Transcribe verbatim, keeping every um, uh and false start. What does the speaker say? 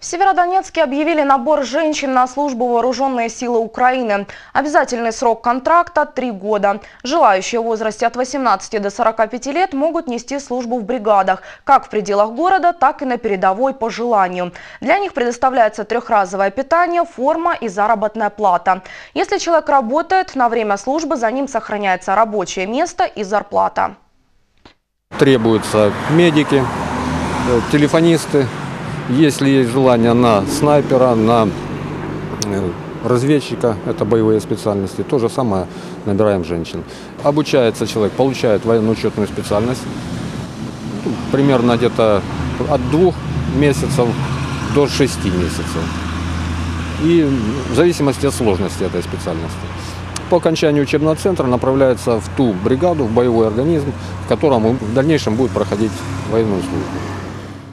В Северодонецке объявили набор женщин на службу в вооруженные силы Украины. Обязательный срок контракта – три года. Желающие в возрасте от восемнадцати до сорока пяти лет могут нести службу в бригадах, как в пределах города, так и на передовой по желанию. Для них предоставляется трехразовое питание, форма и заработная плата. Если человек работает, на время службы за ним сохраняется рабочее место и зарплата. Требуются медики, телефонисты. Если есть желание на снайпера, на разведчика, это боевые специальности, то же самое набираем женщин. Обучается человек, получает военно-учетную специальность, примерно где-то от двух месяцев до шести месяцев. И в зависимости от сложности этой специальности. По окончанию учебного центра направляется в ту бригаду, в боевой организм, в котором в дальнейшем будет проходить военную службу.